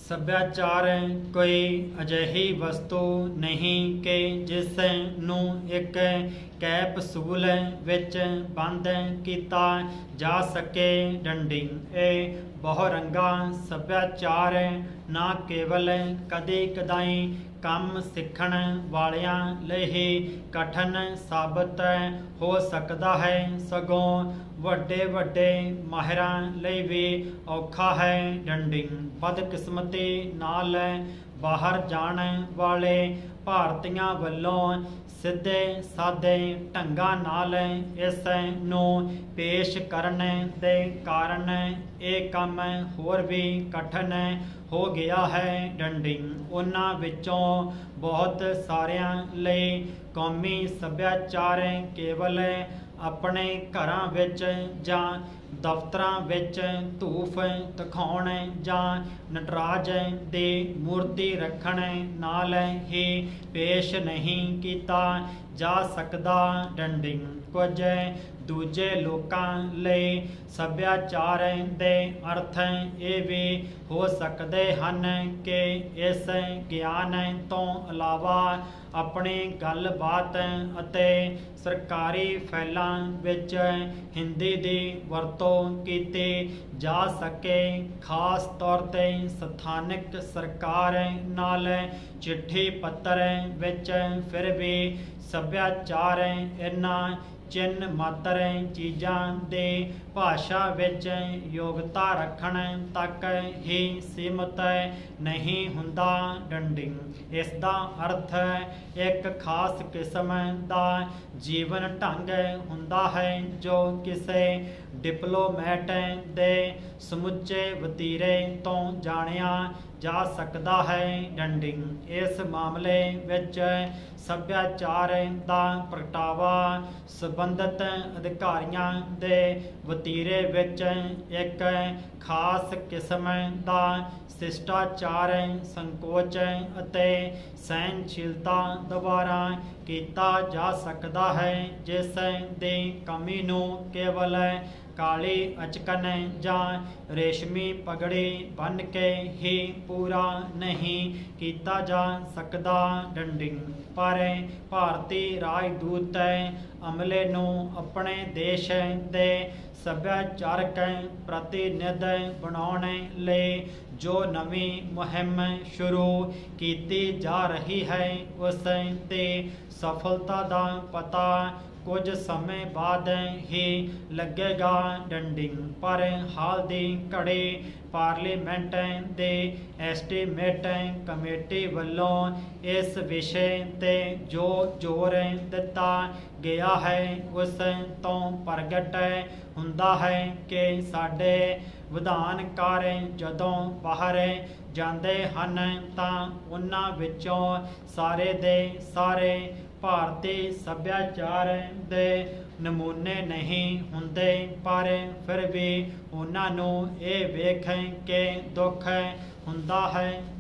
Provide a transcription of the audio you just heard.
ਸੱਭਿਆਚਾਰ ਕੋਈ ਅਜਿਹੀ ਵਸਤੂ ਨਹੀਂ ਕਿ ਜਿਸ ਨੂੰ ਇੱਕ ਕੈਪਸੂਲ ਵਿੱਚ ਬੰਦ ਕੀਤਾ ਜਾ ਸਕੇ। ਡੰਡੀ ਇਹ ਬਹੁਰੰਗਾ ਸੱਭਿਆਚਾਰ ਨਾ ਕੇਵਲ ਕਦੇ ਕਦਾਈ ਕੰਮ ਸਿੱਖਣ ਵਾਲਿਆਂ ਲਈ ਹੀ ਕਠਿਨ ਸਾਬਤ ਹੋ ਸਕਦਾ ਹੈ, ਸਗੋਂ ਵੱਡੇ ਵੱਡੇ ਮਾਹਿਰਾਂ ਲਈ ਵੀ ਔਖਾ ਹੈ। ਡੰਡੀ ਬਦਕਿਸਮਤੀ ਨਾਲ ਬਾਹਰ ਜਾਣ ਵਾਲੇ ਭਾਰਤੀਆਂ ਵੱਲੋਂ ਸਿੱਧੇ ਸਾਦੇ ਢੰਗਾਂ ਨਾਲ ਇਸ ਨੂੰ ਪੇਸ਼ ਕਰਨ ਦੇ ਕਾਰਨ ਇਹ ਕੰਮ ਹੋਰ ਵੀ ਕਠਿਨ ਹੋ ਗਿਆ ਹੈ। ਡੰਡੀ ਉਹਨਾਂ ਵਿੱਚੋਂ ਬਹੁਤ ਸਾਰਿਆਂ ਲਈ ਕੌਮੀ ਸੱਭਿਆਚਾਰ ਕੇਵਲ ਆਪਣੇ ਘਰਾਂ ਵਿੱਚ ਜਾਂ ਦਫ਼ਤਰਾਂ ਵਿੱਚ ਧੂਫ ਦਿਖਾਉਣ ਜਾਂ ਨਟਰਾਜ ਦੀ ਮੂਰਤੀ ਰੱਖਣ ਨਾਲ ਹੀ ਪੇਸ਼ ਨਹੀਂ ਕੀਤਾ ਜਾ ਸਕਦਾ। ਡੰਡੀ ਕੁਝ ਦੂਜੇ ਲੋਕਾਂ ਲਈ ਸੱਭਿਆਚਾਰ ਦੇ ਅਰਥ ਇਹ ਵੀ ਹੋ ਸਕਦੇ ਹਨ ਕਿ ਇਸ ਗਿਆਨ ਤੋਂ ਇਲਾਵਾ ਆਪਣੀ ਗੱਲਬਾਤ ਅਤੇ ਸਰਕਾਰੀ ਫਾਈਲਾਂ ਵਿੱਚ ਹਿੰਦੀ ਦੀ ਵਰਤੋਂ ਕੀਤੀ ਜਾ ਸਕੇ। ਖਾਸ ਤੌਰ 'ਤੇ ਸਥਾਨਕ ਸਰਕਾਰ ਨਾਲ ਚਿੱਠੀ ਪੱਤਰ ਵਿੱਚ ਫਿਰ ਵੀ ਸੱਭਿਆਚਾਰ ਇਹਨਾਂ ਚਿੰਨ੍ਹ ਮਾਤਰ ਚੀਜ਼ਾਂ ਦੇ ਭਾਸ਼ਾ ਵਿੱਚ ਯੋਗਤਾ ਰੱਖਣ ਤੱਕ ਹੀ ਸੀਮਤ ਨਹੀਂ ਹੁੰਦਾ। ਡੰਡੀ ਇਸ ਦਾ ਅਰਥ ਇੱਕ ਖਾਸ ਕਿਸਮ ਦਾ ਜੀਵਨ ਢੰਗ ਹੁੰਦਾ ਹੈ ਜੋ ਕਿਸੇ ਡਿਪਲੋਮੈਟ ਦੇ ਸਮੁੱਚੇ ਵਤੀਰੇ ਤੋਂ ਜਾਣਿਆ ਜਾ ਸਕਦਾ ਹੈ। ਡੰਡੀ ਇਸ ਮਾਮਲੇ ਵਿੱਚ ਸੱਭਿਆਚਾਰ ਦਾ ਪ੍ਰਗਟਾਵਾ ਸੰਬੰਧਿਤ ਅਧਿਕਾਰੀਆਂ ਦੇ ਵਤੀਰੇ ਵਿੱਚ ਇੱਕ ਖਾਸ ਕਿਸਮ ਦਾ ਸ਼ਿਸ਼ਟਾਚਾਰ, ਸੰਕੋਚ ਅਤੇ ਸਹਿਨਸ਼ੀਲਤਾ ਦੁਆਰਾ ਕੀਤਾ ਜਾ ਸਕਦਾ ਹੈ, ਜਿਸ ਦੀ ਕਮੀ ਨੂੰ ਕੇਵਲ ਕਾਲੀ ਅਚਕਨ ਜਾਂ ਰੇਸ਼ਮੀ ਪਗੜੀ ਬੰਨ੍ਹ ਕੇ ਹੀ ਪੂਰਾ ਨਹੀਂ ਕੀਤਾ ਜਾ ਸਕਦਾ। ਡੰਡੀ ਪਰ ਭਾਰਤੀ ਰਾਜਦੂਤ ਅਮਲੇ ਨੂੰ ਆਪਣੇ ਦੇਸ਼ ਦੇ ਸੱਭਿਆਚਾਰਕ ਪ੍ਰਤੀਨਿਧ ਬਣਾਉਣ ਲਈ ਜੋ ਨਵੀਂ ਮੁਹਿੰਮ ਸ਼ੁਰੂ ਕੀਤੀ ਜਾ ਰਹੀ ਹੈ ਉਸ ਦੀ ਸਫਲਤਾ ਦਾ ਪਤਾ ਕੁਝ ਸਮੇਂ ਬਾਅਦ ਹੀ ਲੱਗੇਗਾ। ਡੰਡੀ ਪਰ ਹਾਲ ਦੀ ਘੜੀ ਪਾਰਲੀਮੈਂਟ ਦੇ ਐਸਟੀਮੇਟ ਕਮੇਟੀ ਵੱਲੋਂ ਇਸ ਵਿਸ਼ੇ 'ਤੇ ਜੋ ਜ਼ੋਰ ਦਿੱਤਾ ਗਿਆ ਹੈ ਉਸ ਤੋਂ ਪ੍ਰਗਟ ਹੁੰਦਾ ਹੈ ਕਿ ਸਾਡੇ ਵਿਧਾਨਕਾਰ ਜਦੋਂ ਬਾਹਰ ਜਾਂਦੇ ਹਨ ਤਾਂ ਉਹਨਾਂ ਵਿੱਚੋਂ ਸਾਰੇ ਦੇ ਸਾਰੇ ਭਾਰਤੀ ਸੱਭਿਆਚਾਰ ਦੇ ਨਮੂਨੇ ਨਹੀਂ ਹੁੰਦੇ, ਪਰ ਫਿਰ ਵੀ ਉਹਨਾਂ ਨੂੰ ਇਹ ਵੇਖ ਕੇ ਦੁੱਖ ਹੁੰਦਾ ਹੈ